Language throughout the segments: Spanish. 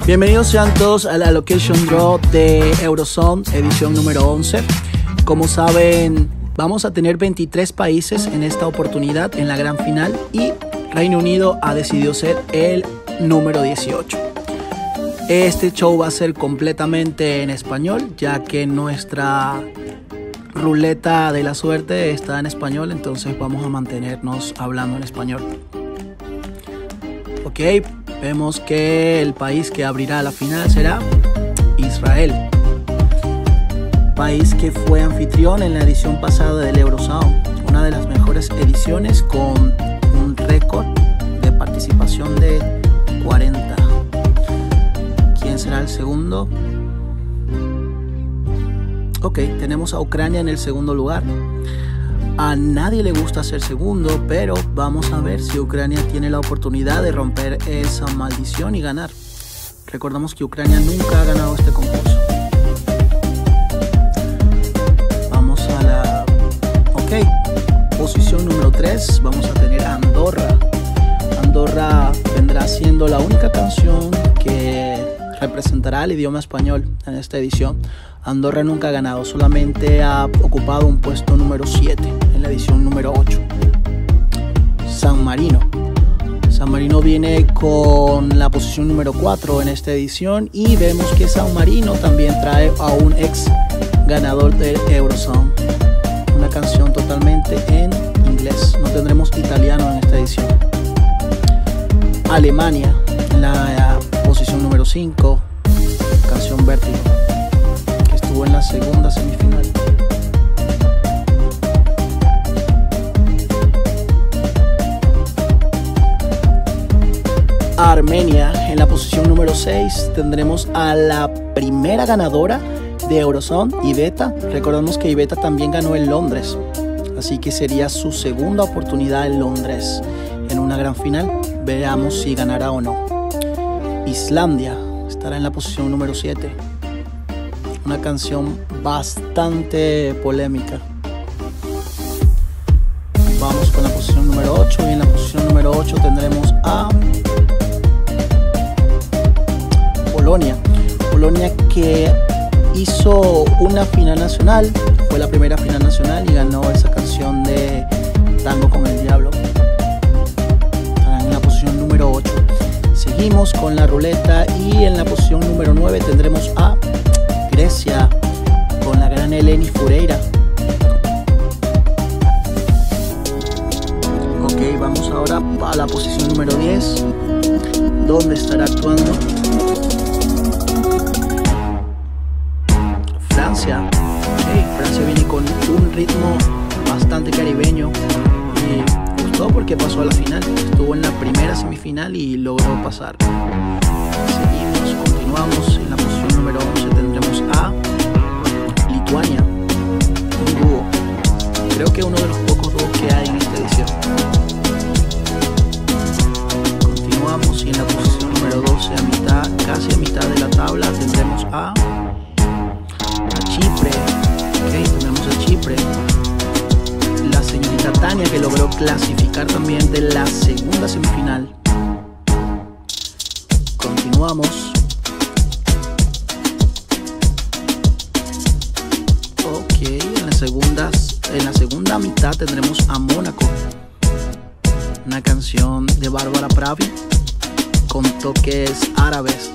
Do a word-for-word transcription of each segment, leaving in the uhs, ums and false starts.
Bienvenidos sean todos a la Location Draw de Eurozone, edición número once. Como saben, vamos a tener veintitrés países en esta oportunidad en la gran final y Reino Unido ha decidido ser el número dieciocho. Este show va a ser completamente en español, ya que nuestra ruleta de la suerte está en español, entonces vamos a mantenernos hablando en español. Ok, vemos que el país que abrirá la final será Israel, país que fue anfitrión en la edición pasada del Eurozone, una de las mejores ediciones con un récord de participación de cuarenta. ¿Quién será el segundo? Ok, tenemos a Ucrania en el segundo lugar. A nadie le gusta ser segundo, pero vamos a ver si Ucrania tiene la oportunidad de romper esa maldición y ganar. Recordamos que Ucrania nunca ha ganado este concurso. Vamos a la... Ok, posición número tres, vamos a tener a Andorra. Andorra vendrá siendo la única canción que representará el idioma español en esta edición. Andorra nunca ha ganado, solamente ha ocupado un puesto número siete en la edición número ocho. San Marino. San Marino viene con la posición número cuatro en esta edición y vemos que San Marino también trae a un ex ganador del Eurozone. Una canción totalmente en inglés, no tendremos italiano en esta edición. Alemania en la posición número cinco, canción Vértigo, que estuvo en la segunda semifinal. Armenia en la posición número seis, tendremos a la primera ganadora de Eurozone, Iveta. Recordemos que Iveta también ganó en Londres, así que sería su segunda oportunidad en Londres en una gran final. Veamos si ganará o no. Islandia estará en la posición número siete. Una canción bastante polémica. Vamos con la posición número ocho y en la posición número ocho tendremos a Polonia. Polonia que hizo una final nacional, fue la primera final nacional y ganó esa canción de Tango con el Diablo. Estará en la posición número ocho. Seguimos con la ruleta y en la posición número nueve tendremos a Grecia con la gran Eleni Foureira. Ok, vamos ahora a la posición número diez, donde estará actuando Francia. Okay, Francia viene con un ritmo bastante caribeño y gustó porque pasó a la final. Estuvo en la primera semifinal y logró pasar. Seguimos, continuamos. En la posición número once tendremos a Lituania, un dúo. Creo que uno de los pocos dúos que hay en esta edición. Continuamos y en la posición número doce, a mitad, casi a mitad de la tabla, tendremos a, a Chipre. Okay, tenemos a Chipre. La señorita Tania, que logró clasificar también de la segunda semifinal. Continuamos. Ok, en las segundas, en la segunda mitad tendremos a Mónaco, una canción de Bárbara Pravi con toques árabes.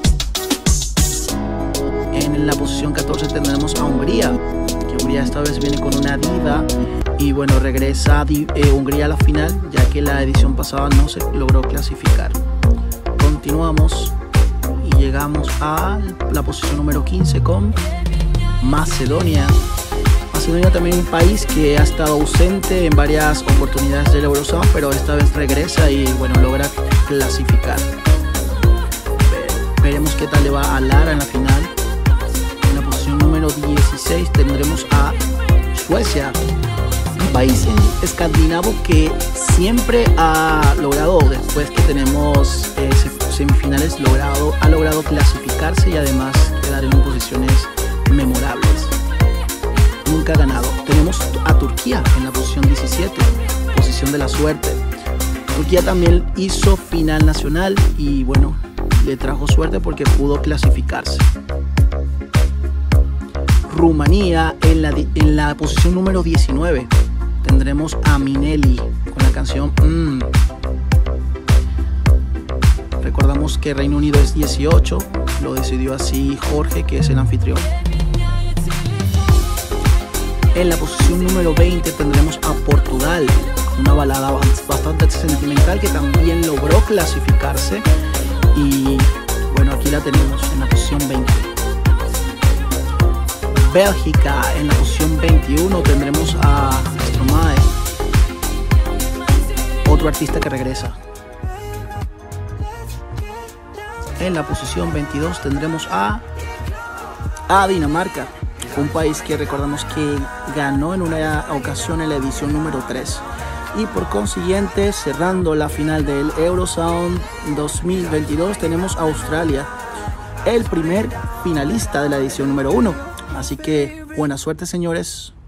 En la posición catorce tendremos a Hungría, que Hungría esta vez viene con una diva y bueno, regresa a eh, Hungría a la final, ya que la edición pasada no se logró clasificar. Continuamos y llegamos a la posición número quince con Macedonia. Macedonia también un país que ha estado ausente en varias oportunidades del Eurozone, pero esta vez regresa y bueno, logra clasificar. Veremos qué tal le va a Lara en la final. En la posición número dieciséis tendremos a Suecia, un país escandinavo que siempre ha logrado, después que tenemos eh, semifinales, logrado, ha logrado clasificarse y además quedar en posiciones memorables. Nunca ha ganado. Tenemos a Turquía en la posición diecisiete, posición de la suerte. Turquía también hizo final nacional y bueno, le trajo suerte porque pudo clasificarse. Rumanía en la, en la posición número diecinueve tendremos a Minelli con la canción Mmm. Recordamos que Reino Unido es dieciocho, lo decidió así Jorge, que es el anfitrión. En la posición número veinte tendremos a Portugal, una balada bastante sentimental que también logró clasificarse. Y bueno, aquí la tenemos en la posición veinte. Bélgica en la posición veintiuno tendremos a Stromae, otro artista que regresa. En la posición veintidós tendremos a, a Dinamarca, un país que recordamos que ganó en una ocasión en la edición número tres. Y por consiguiente, cerrando la final del Eurosound dos mil veintidós, tenemos a Australia, el primer finalista de la edición número uno. Así que buena suerte, señores.